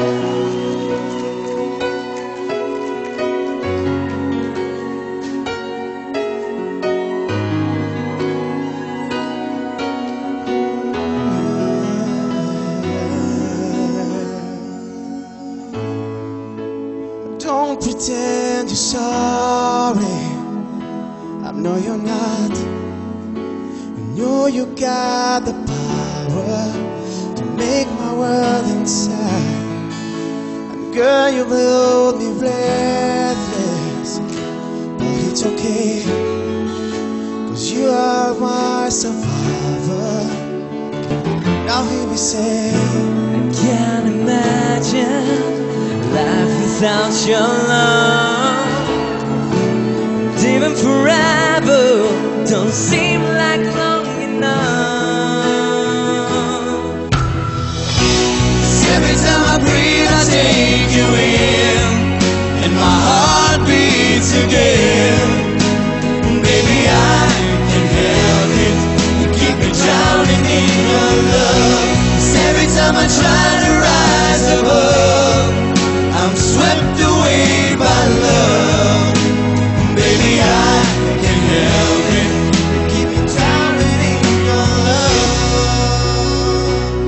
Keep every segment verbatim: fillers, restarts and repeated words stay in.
Don't pretend you're sorry. I know you're not. You know you got the power to make my world inside. And girl, you will be breathless, but it's okay, 'cause you are my survivor. Now hear me say, I can't imagine life without your love. Even forever don't seem like long enough. 'Cause every time I breathe I take you in, and my heart beats again. Baby, I can help it, you keep me drowning in your love. 'Cause every time I try to rise above, I'm swept away by love. Baby, I can help it, keep me drowning in your love.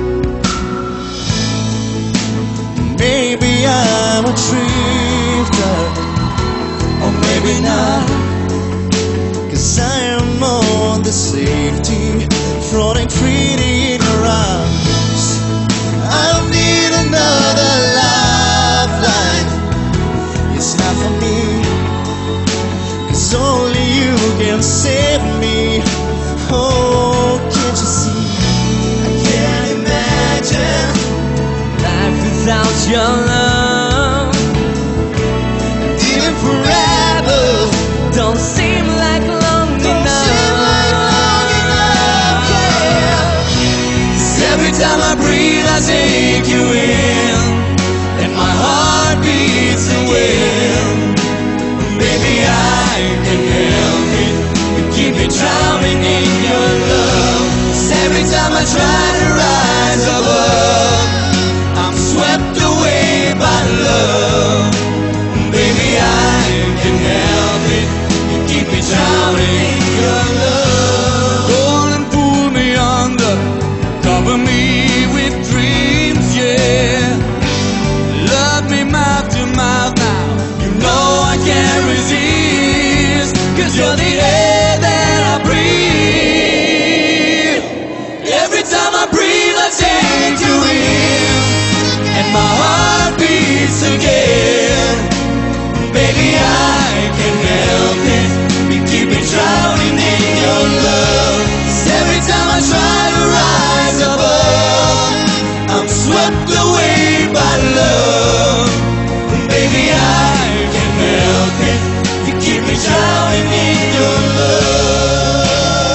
Maybe I'm a drifter, or maybe not, 'cause I am on the safety, floating freely in your arms. I don't need another lifeline, it's not for me, 'cause only you can save me. Oh, can't you see? I can't imagine Life without your love. even forever Don't seem like long don't enough. seem like long enough, yeah. 'Cause every time I breathe I take you in, and my heart beats again. Baby, I can help it, you keep me drowning in your love. 'Cause every time I try to rise above, I'm swept away by love. Baby, I can help it, you keep me drowning in your love. Go on and pull me under, cover me with dreams, yeah. Love me mouth to mouth now, you know I can't resist, 'cause you're the air that I breathe. Every time I breathe I take you in, and my heart beats again. Baby, I can help it, you keep me drowning in your love. 'Cause every time I try to rise above, I'm swept away by love. Baby, I can help it, you keep me drowning in your love.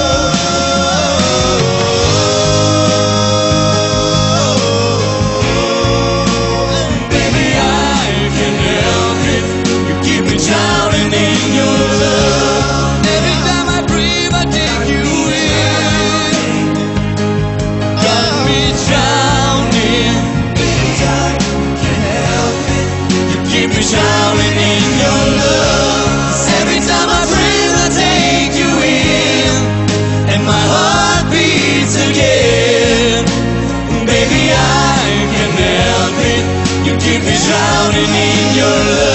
Baby, I can help it, you keep me drowning in your love. Every time I breathe I take you in, got me drowning. Baby, I can help it, you keep me drowning in your love. 'Cause every time I breathe I take you in, and my heart beats again. Baby, I can help it, you keep me drowning in your love.